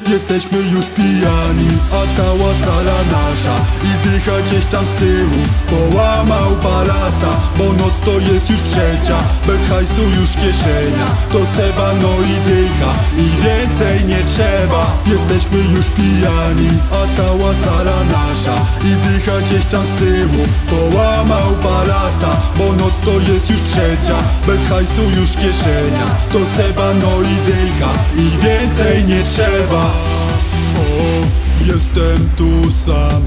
Jesteśmy już pijani, a cała sala nasza i dycha gdzieś tam z tyłu połamał balasa, bo noc to jest już trzecia, bez hajsu już kieszenia. To Seba, no i dycha i więcej nie trzeba. Jesteśmy już pijani, a cała sala nasza i dycha gdzieś tam z tyłu połamał balasa, bo noc to jest już trzecia, bez hajsu już kieszenia. To Seba, no i dycha i więcej nie trzeba. Jestem tu sam,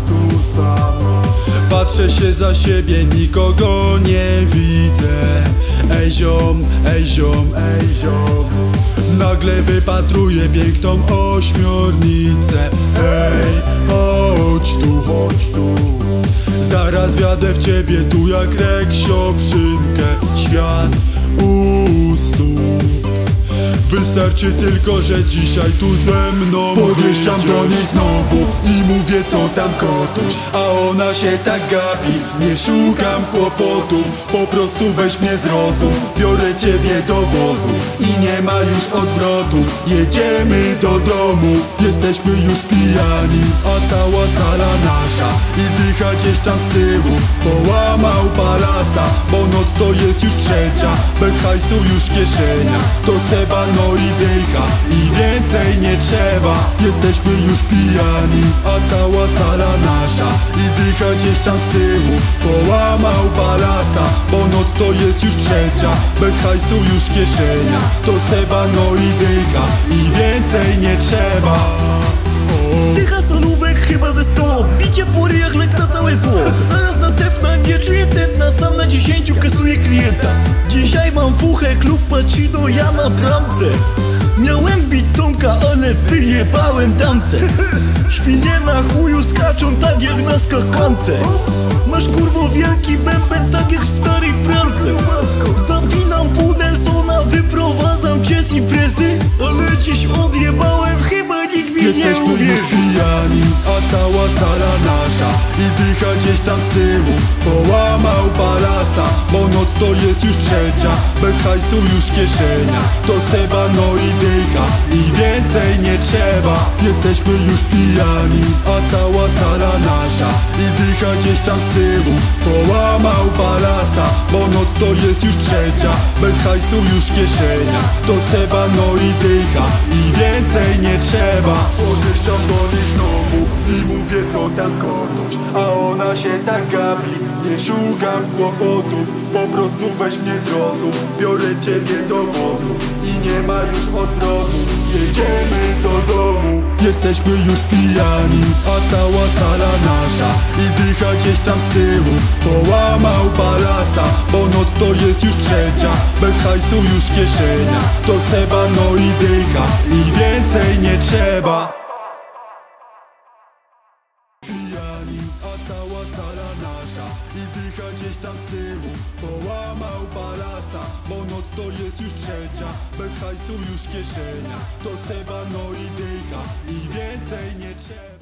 patrzę się za siebie, nikogo nie widzę. Ej ziom, ej ziom, ej ziom. Nagle wypatruję piękną ośmiornicę. Ej, chodź tu, chodź tu. Zaraz wjadę w ciebie tu jak reksio w szynkę. Świat u stóp. Wystarczy tylko, że dzisiaj tu ze mną podjeżdżam do niej znowu i mówię, co tam kotuś, a ona się tak gapi. Nie szukam kłopotów, po prostu weź mnie zrozum. Biorę ciebie do wozu i nie ma już odwrotu. Jedziemy do domu, jesteśmy już pijani, a cała sala nasza i dycha gdzieś tam z tyłu połamał balasa, bo noc to jest już trzecia, bez hajsu już kieszenia. To Seba, no i dycha i więcej nie trzeba. Jesteśmy już pijani, a cała sala nasza i dycha gdzieś tam z tyłu połamał balasa, bo noc to jest już trzecia, bez hajsu już kieszenia. To Seba, no i dycha i więcej nie trzeba. Dycha solówek chyba ze 100, bicie po ryjach lek na całe zło. Zaraz następna, nie czuję tętna, sam na 10 kasuję klienta. Dzisiaj mam fuchę, klub Pacino, ja na bramce. Miałem bić Tomka, ale wyjebałem damce. Świnie na chuju skaczą tak jak na skakance. Masz kurwo wielki bęben tak jak w starej pralce. Zapinam pół Nelsona, wyprowadzam cię z imprezy, ale dziś odjebałem, chyba nikt mi nie uwierzy. Jesteśmy już pijani, a cała sala nasza i dycha gdzieś tam z tyłu połamał balasa, bo noc to jest już trzecia, bez hajsu już kieszenia. To Seba, no i dycha i więcej nie trzeba. Jesteśmy już pijani, a cała sala nasza i dycha gdzieś tam z tyłu połamał balasa, bo noc to jest już trzecia, bez hajsu już kieszenia. To Seba, no i dycha i więcej nie trzeba. Podjeżdżam do niej znowu i mówię, co tam kotuś, a ona się tak gapi. Nie szukam kłopotów, po prostu weź mnie zrozum. Biorę ciebie do wozu i nie ma już odwrotu. Jedziemy do domu. Jesteśmy już pijani, a cała sala nasza i dycha gdzieś tam z tyłu połamał balasa, bo noc to jest już trzecia, bez hajsu już kieszenia. To Seba, no i dycha i więcej nie trzeba. Pijani, a cała sala nasza i dycha gdzieś tam z tyłu połamał balasa, bo noc to jest już trzecia, bez hajsu już kieszenia. To Seba, no i dycha i więcej nie trzeba.